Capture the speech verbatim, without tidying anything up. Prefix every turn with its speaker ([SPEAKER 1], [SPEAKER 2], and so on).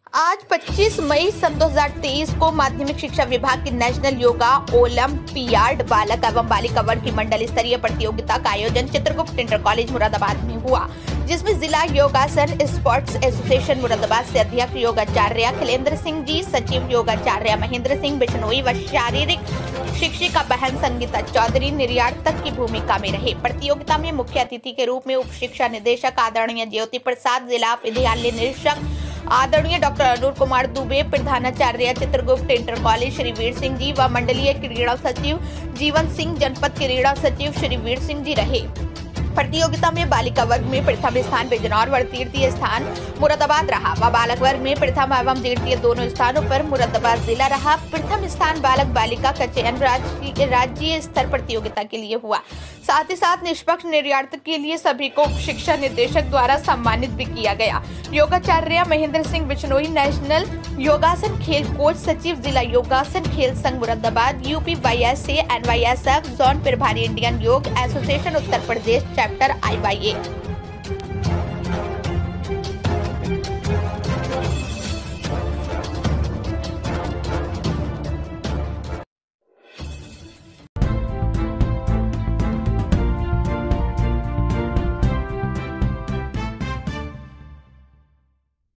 [SPEAKER 1] आज पच्चीस मई सन दो हज़ार तेईस को माध्यमिक शिक्षा विभाग की नेशनल योगा ओलंपियाड बालक एवं बालिका वर्ग की मंडल स्तरीय प्रतियोगिता का आयोजन चित्रगुप्त इंटर कॉलेज मुरादाबाद में हुआ, जिसमें जिला योगासन स्पोर्ट्स एसोसिएशन मुरादाबाद से अध्यक्ष योगाचार्य खिलेंद्र सिंह जी, सचिव योगाचार्य महेंद्र सिंह बिश्नोई व शारीरिक शिक्षिका बहन संगीता चौधरी निर्यातक की भूमिका में रहे। प्रतियोगिता में मुख्य अतिथि के रूप में उप शिक्षा निदेशक आदरणीय ज्योति प्रसाद, जिला विद्यालय निरीक्षक आदरणीय डॉक्टर अनूर कुमार दुबे, प्रधानाचार्य चित्रगुप्त इंटर कॉलेज श्री वीर सिंह जी व मंडलीय क्रीड़ा सचिव जीवन सिंह, जनपद क्रीड़ा सचिव श्री वीर सिंह जी रहे। प्रतियोगिता में बालिका वर्ग में प्रथम स्थान बिजनौर व तृतीय स्थान मुरादाबाद रहा व बालक वर्ग में प्रथम एवं द्वितीय दोनों स्थानों पर मुरादाबाद जिला रहा। प्रथम स्थान बालक बालिका का चयन राज्य राज्य स्तर प्रतियोगिता के लिए हुआ। साथ ही साथ निष्पक्ष निर्यातक के लिए सभी को शिक्षा निदेशक द्वारा सम्मानित भी किया गया। योगाचार्य महेंद्र सिंह बिश्नोई, नेशनल योगासन खेल कोच, सचिव जिला योगासन खेल संघ Moradabad, UP Y S A N Y S F zone प्रभारी, Indian yoga association Uttar Pradesh chapter I Y A.